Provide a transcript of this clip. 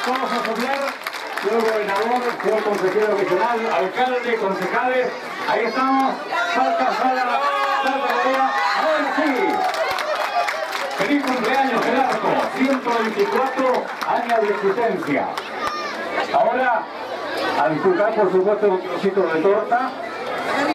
todos a soplar. Señor gobernador, señor consejero regional, alcalde, concejales, ahí estamos. Salta, María. Ahora sí. Feliz cumpleaños, el arco. 124 años de existencia. Ahora, a disfrutar, por supuesto, un trocito de torta.